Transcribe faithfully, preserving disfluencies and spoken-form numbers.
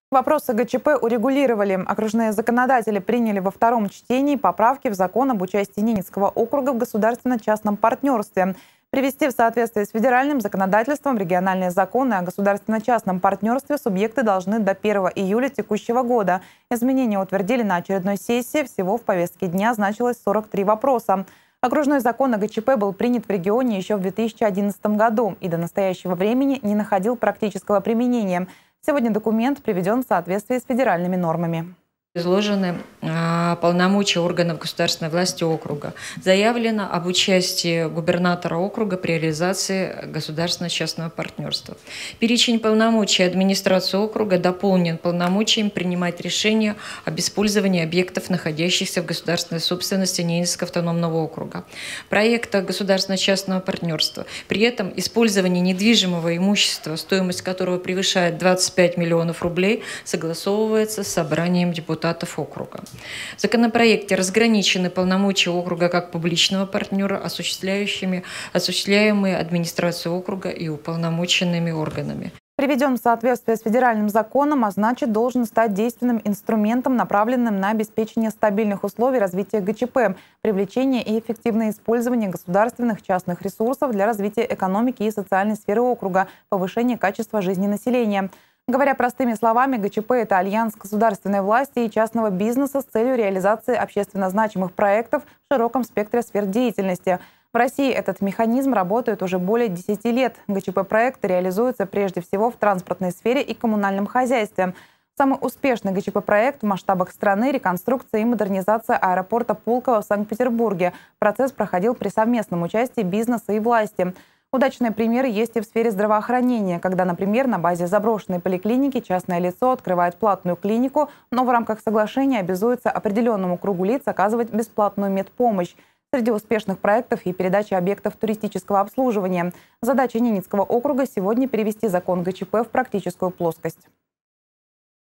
Вопросы ГЧП урегулировали. Окружные законодатели приняли во втором чтении поправки в закон об участии Ненецкого округа в государственно-частном партнерстве. Привести в соответствие с федеральным законодательством региональные законы о государственно-частном партнерстве субъекты должны до первого июля текущего года. Изменения утвердили на очередной сессии. Всего в повестке дня значилось сорок три вопроса. Окружной закон о ГЧП был принят в регионе еще в две тысячи одиннадцатом году и до настоящего времени не находил практического применения. Сегодня документ приведен в соответствии с федеральными нормами. Изложены э, полномочия органов государственной власти округа. Заявлено об участии губернатора округа при реализации государственно-частного партнерства. Перечень полномочий администрации округа дополнен полномочиями принимать решения об использовании объектов, находящихся в государственной собственности Ненецкого автономного округа. Проекта государственно-частного партнерства. При этом использование недвижимого имущества, стоимость которого превышает двадцать пять миллионов рублей, согласовывается с собранием депутатов округа. В законопроекте разграничены полномочия округа как публичного партнера, осуществляющими, осуществляемые администрацией округа и уполномоченными органами. Приведен в соответствие с федеральным законом, а значит, должен стать действенным инструментом, направленным на обеспечение стабильных условий развития ГЧП, привлечение и эффективное использование государственных частных ресурсов для развития экономики и социальной сферы округа, повышения качества жизни населения. Говоря простыми словами, ГЧП – это альянс государственной власти и частного бизнеса с целью реализации общественно значимых проектов в широком спектре сфер деятельности. В России этот механизм работает уже более десяти лет. ГЧП-проекты реализуются прежде всего в транспортной сфере и коммунальном хозяйстве. Самый успешный ГЧП-проект в масштабах страны – реконструкция и модернизация аэропорта Пулково в Санкт-Петербурге. Процесс проходил при совместном участии бизнеса и власти. Удачные примеры есть и в сфере здравоохранения, когда, например, на базе заброшенной поликлиники частное лицо открывает платную клинику, но в рамках соглашения обязуется определенному кругу лиц оказывать бесплатную медпомощь. Среди успешных проектов и передача объектов туристического обслуживания. Задача Ненецкого округа сегодня перевести закон ГЧП в практическую плоскость.